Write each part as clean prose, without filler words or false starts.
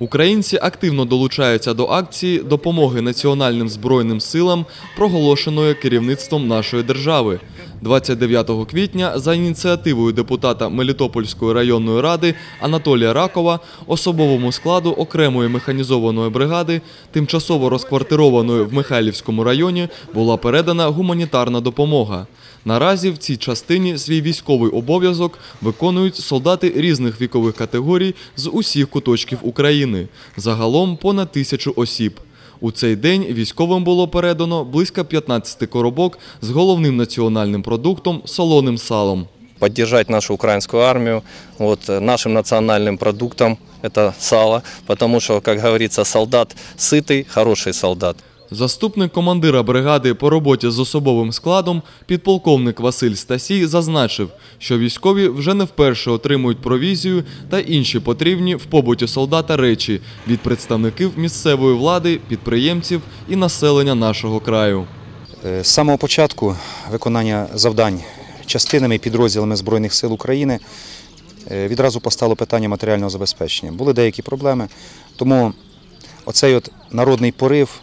Українці активно долучаються до акції допомоги Національним збройним силам, проголошеної керівництвом нашої держави. 29 квітня за ініціативою депутата Мелітопольської районної ради Анатолія Ракова особовому складу окремої механізованої бригади, тимчасово розквартированої в Михайлівському районі, була передана гуманітарна допомога. Наразі в цій частині свій військовий обов'язок виконують солдати різних вікових категорій з усіх куточків України. Загалом понад 1000 осіб. У цей день військовим було передано близько 15 коробок з головним національним продуктом – солоним салом. Поддержать нашу украинскую армию нашим национальным продуктом – это сало, потому что, как говорится, солдат сытый, хороший солдат. Заступник командира бригади по роботі з особовим складом, підполковник Василь Стасій, зазначив, що військові вже не вперше отримують провізію та інші потрібні в побуті солдата речі від представників місцевої влади, підприємців і населення нашого краю. З самого початку виконання завдань частинами і підрозділами Збройних сил України відразу постало питання матеріального забезпечення. Були деякі проблеми, тому оцей народний порив,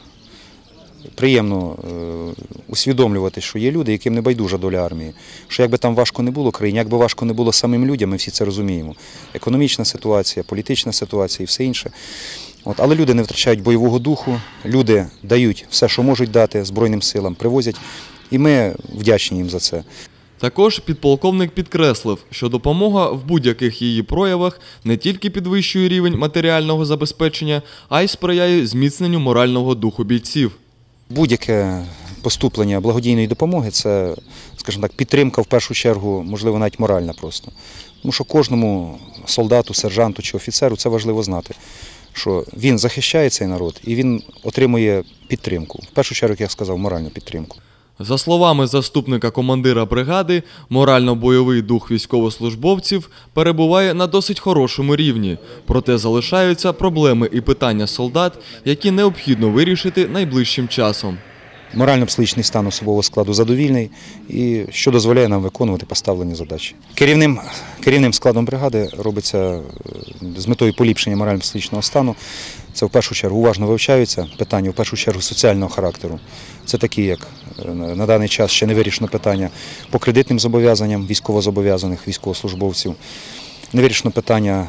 приємно усвідомлювати, що є люди, яким не байдужа доля армії. Що як би там важко не було країні, як би важко не було самим людям, ми всі це розуміємо. Економічна ситуація, політична ситуація і все інше. Але люди не втрачають бойового духу, люди дають все, що можуть дати Збройним силам, привозять, і ми вдячні їм за це. Також підполковник підкреслив, що допомога в будь-яких її проявах не тільки підвищує рівень матеріального забезпечення, а й сприяє зміцненню морального духу бійців. Будь-яке поступлення благодійної допомоги – це, скажімо так, підтримка в першу чергу, можливо, навіть моральна просто. Тому що кожному солдату, сержанту чи офіцеру це важливо знати, що він захищає цей народ і він отримує підтримку. В першу чергу, як я сказав, моральну підтримку. За словами заступника командира бригади, морально-бойовий дух військовослужбовців перебуває на досить хорошому рівні. Проте залишаються проблеми і питання солдат, які необхідно вирішити найближчим часом. Морально-психічний стан особового складу задовільний, і що дозволяє нам виконувати поставлені задачі. Керівним складом бригади робиться з метою поліпшення морально-психічного стану. Це в першу чергу уважно вивчаються питання, в першу чергу соціального характеру. Це такі, як на даний час ще не вирішено питання по кредитним зобов'язанням військовозобов'язаних військовослужбовців, не вирішено питання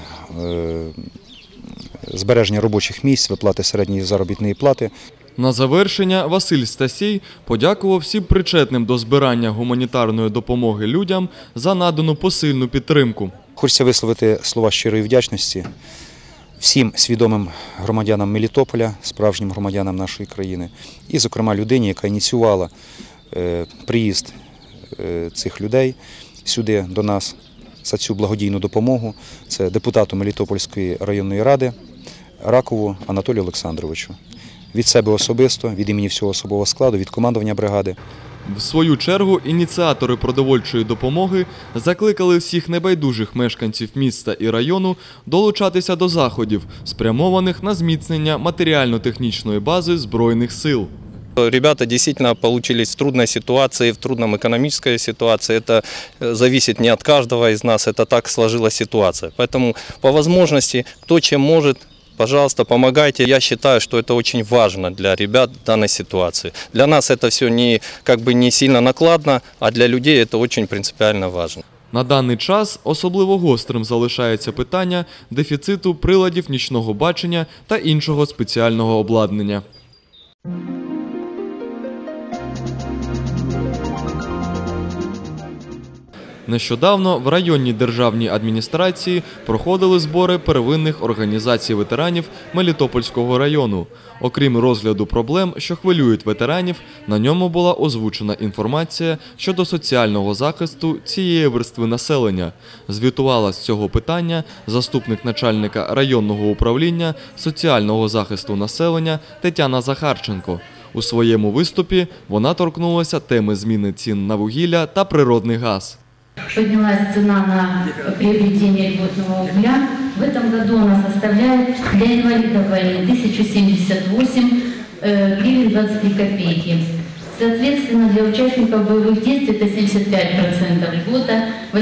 збереження робочих місць, виплати середньої заробітної плати. На завершення Василь Стасій подякував всім причетним до збирання гуманітарної допомоги людям за надану посильну підтримку. Хочеться висловити слова щирої вдячності всім свідомим громадянам Мелітополя, справжнім громадянам нашої країни, і, зокрема, людині, яка ініціювала приїзд цих людей сюди до нас за цю благодійну допомогу. Це депутату Мелітопольської районної ради Ракову Анатолію Олександровичу. Від себе особисто, від імені всього особового складу, від командування бригади. В свою чергу ініціатори продовольчої допомоги закликали всіх небайдужих мешканців міста і району долучатися до заходів, спрямованих на зміцнення матеріально-технічної бази Збройних сил. Ребята действительно получились в трудной ситуации, в трудном экономической ситуации. Это зависит не от каждого из нас, это так сложилась ситуация. Поэтому по возможности, кто чем может, пожалуйста, помогайте. Я считаю, что это очень важно для ребят в данной ситуации. Для нас это все не сильно накладно, а для людей это очень принципиально важно. На даний час особливо гострим залишається питання дефіциту приладів нічного бачення та іншого спеціального обладнання. Нещодавно в районній державній адміністрації проходили збори первинних організацій ветеранів Мелітопольського району. Окрім розгляду проблем, що хвилюють ветеранів, на ньому була озвучена інформація щодо соціального захисту цієї верстви населення. Звітувала з цього питання заступник начальника районного управління соціального захисту населення Тетяна Захарченко. У своєму виступі вона торкнулася теми зміни цін на вугілля та природний газ. Поднялась цена на приобретение льготного угля. В этом году она составляет для инвалидов войны 1078 гривен 23 копейки. Соответственно, для участников боевых действий это 75% льгота, 808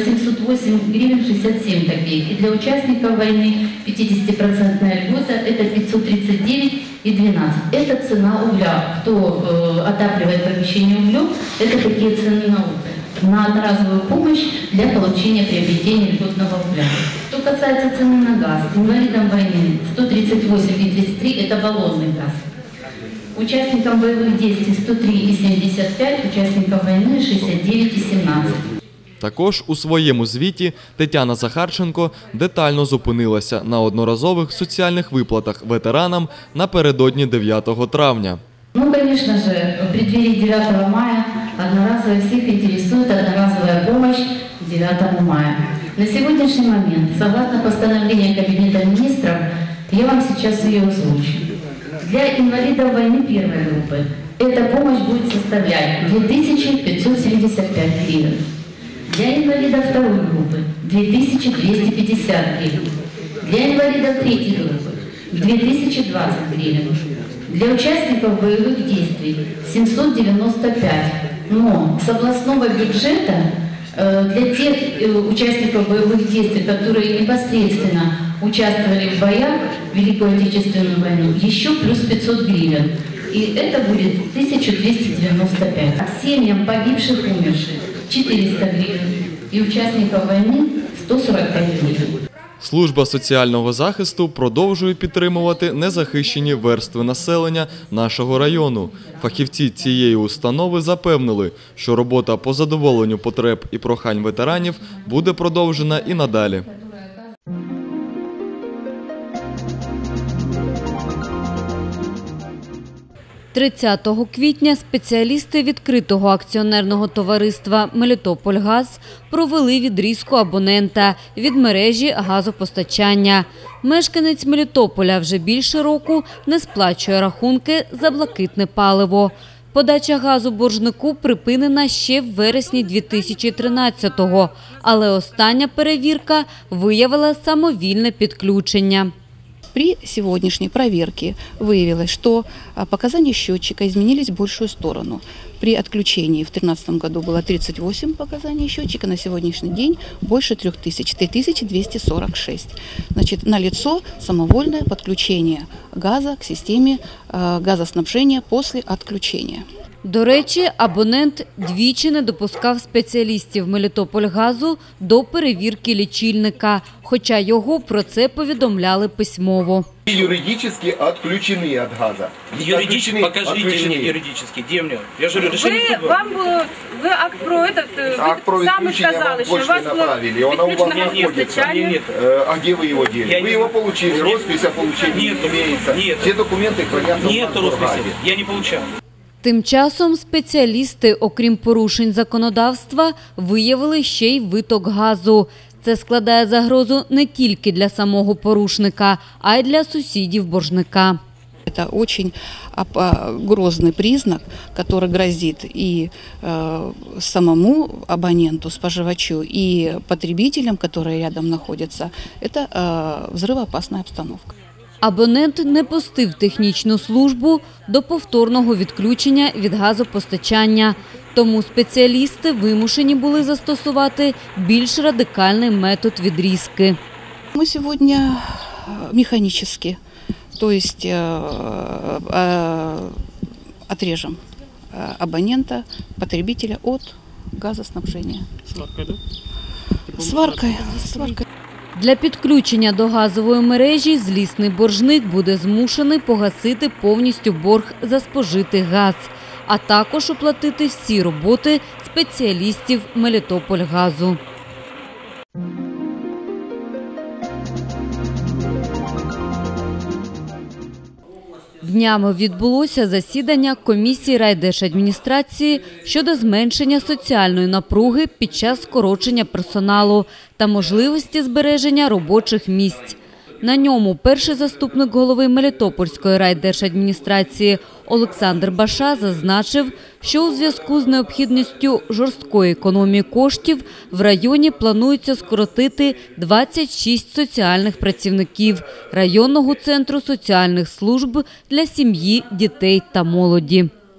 1008 гривен 67 копеек. И для участников войны 50% льгота – это 539,12. Это цена угля. Кто отапливает помещение углем, это такие цены на уголь. На одноразовую помощь для получения приобретения льготного угля. Что касается цены на газ, инвалидам войны 138,33 – это баллонный газ. Участникам боевых действий 103,75, участникам войны 69,17. Також у своєму звіті Тетяна Захарченко детально зупинилася на одноразових соціальних виплатах ветеранам напередодні 9 травня. Ну, конечно же, в преддверии 9 мая одноразовая всех интересует одноразовая помощь 9 мая. На сегодняшний момент, согласно постановлению Кабинета министров, я вам сейчас ее озвучу. Для инвалидов войны первой группы эта помощь будет составлять 2575 гривен. Для инвалидов второй группы 2250 гривен. Для инвалидов третьей группы 2020 гривен. Для участников боевых действий 795. Но с областного бюджета для тех участников боевых действий, которые непосредственно участвовали в боях в Великую Отечественную войну, еще плюс 500 гривен. И это будет 1295. А семьям погибших, умерших 400 гривен. И участников войны 145 гривен. Служба соціального захисту продовжує підтримувати незахищені верстви населення нашого району. Фахівці цієї установи запевнили, що робота по задоволенню потреб і прохань ветеранів буде продовжена і надалі. – 30 квітня спеціалісти відкритого акціонерного товариства «Мелітопольгаз» провели відрізку абонента від мережі газопостачання. Мешканець Мелітополя вже більше року не сплачує рахунки за блакитне паливо. Подача газу боржнику припинена ще в вересні 2013-го, але остання перевірка виявила самовільне підключення. При сегодняшней проверке выявилось, что показания счетчика изменились в большую сторону. При отключении в 2013 году было 38 показаний счетчика, на сегодняшний день больше 3000, 3246. Значит, налицо самовольное подключение газа к системе газоснабжения после отключения. До речі, абонент двічі не допускав спеціалістів «Мелітопольгазу» до перевірки лічильника, хоча його про це повідомляли письмово. Юридически отключены от газа. Юридически, покажите мне юридически, где мне? Я же говорю, решение суда. Вы акт про этот, акт про сами сказали, что у вас направили, он у вас находится. Нет. А где вы его дели? Вы его получили, роспись о получении имеется. Нет. Все документы хранятся в Нет росписи, я не получал. Тим часом спеціалісти, окрім порушень законодавства, виявили ще й виток газу. Це складає загрозу не тільки для самого порушника, а й для сусідів боржника. Это очень грозный признак, который грозит и самому абоненту, споживачу, и потребителям, которые рядом находятся. Это взрывоопасная обстановка. Абонент не пустив технічну службу до повторного відключення від газопостачання. Тому спеціалісти вимушені були застосувати більш радикальний метод відрізки. Мы сегодня механически, то есть отрежем абонента, потребителя от газоснабжения. Сваркой, да? Сваркой. Для підключення до газової мережі злісний боржник буде змушений погасити повністю борг за спожитий газ, а також оплатити всі роботи спеціалістів «Мелітопольгазу». Днями відбулося засідання комісії райдержадміністрації щодо зменшення соціальної напруги під час скорочення персоналу та можливості збереження робочих місць. На ньому перший заступник голови Мелітопольської райдержадміністрації Олександр Баша зазначив, що у зв'язку з необхідністю жорсткої економії коштів в районі планується скоротити 26 соціальних працівників районного центру соціальних служб для сім'ї, дітей та молоді.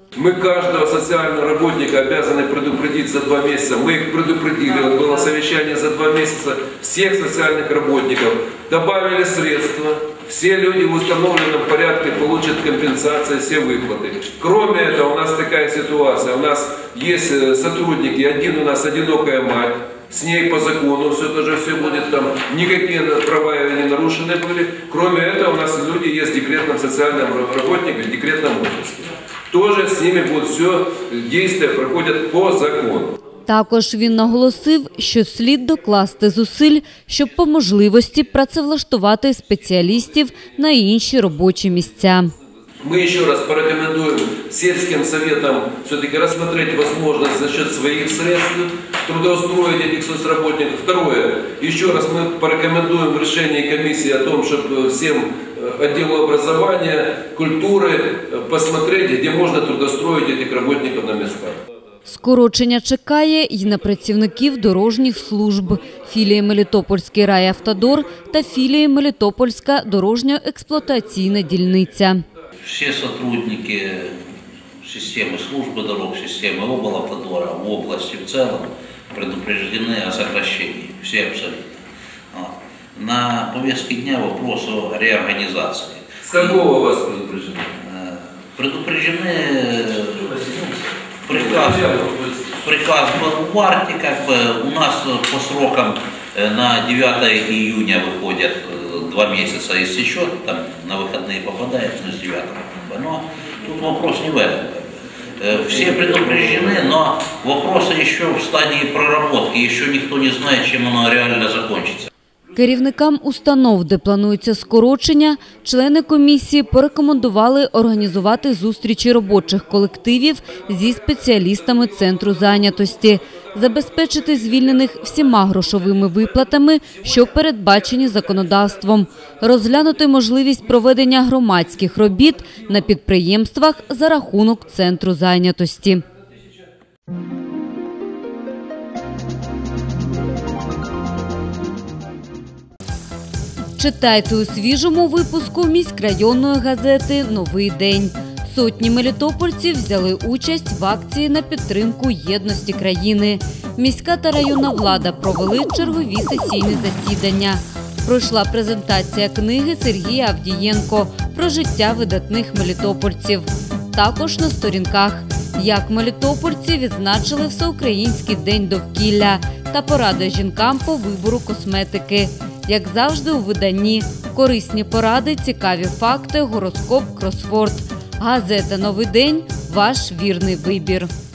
Мы каждого социального работника обязаны предупредить за 2 месяца. Мы их предупредили, вот было совещание за 2 месяца всех социальных работников. Добавили средства. Все люди в установленном порядке получат компенсации, все выплаты. Кроме этого, у нас такая ситуация. У нас есть сотрудники, один у нас одинокая мать. С ней по закону все тоже все будет там, никакие права не нарушены были. Кроме этого, у нас люди есть в декретном социальном работнике, в декретном отпуске. Тоже з ними буде все, дійства проходять по закону. Також він наголосив, що слід докласти зусиль, щоб по можливості працевлаштувати спеціалістів на інші робочі місця. Мы еще раз порекомендуем сельским советам все-таки рассмотреть возможность за счет своих средств трудоустроить этих соцработников. Второе, еще раз мы порекомендуем в решении комиссии о том, чтобы всем отделу образования, культуры посмотреть, где можно трудоустроить этих работников на местах. Скорочення чекає і на працівників дорожніх служб, філії Мелітопольський райавтодор та філії Мелітопольська дорожньо-експлуатаційна дільниця. Все сотрудники системы службы дорог, системы облавтодора в области в целом предупреждены о сокращении. Все абсолютно. На повестке дня вопрос о реорганизации. С какого у вас предупреждены? Предупреждены приказ был в марте, у нас по срокам на 9 июня выходят 2 месяца истечет, там на выходные попадает, но с 9 но тут вопрос не в этом. Все предупреждены, но вопрос еще в стадии проработки, еще никто не знает, чем оно реально закончится. Керівникам установ, де планується скорочення, члени комісії порекомендували організувати зустрічі робочих колективів зі спеціалістами центру зайнятості, забезпечити звільнених всіма грошовими виплатами, що передбачені законодавством, розглянути можливість проведення громадських робіт на підприємствах за рахунок центру зайнятості. Читайте у свіжому випуску міськрайонної газети «Новий день». Сотні мелітопольців взяли участь в акції на підтримку єдності країни. Міська та районна влада провели чергові сесійні засідання. Пройшла презентація книги Сергія Авдієнко про життя видатних мелітопольців. Також на сторінках як мелітопольці відзначили Всеукраїнський день довкілля та поради жінкам по вибору косметики. Як завжди у виданні – корисні поради, цікаві факти, гороскоп, кросворд. Газета «Новий день» – ваш вірний вибір.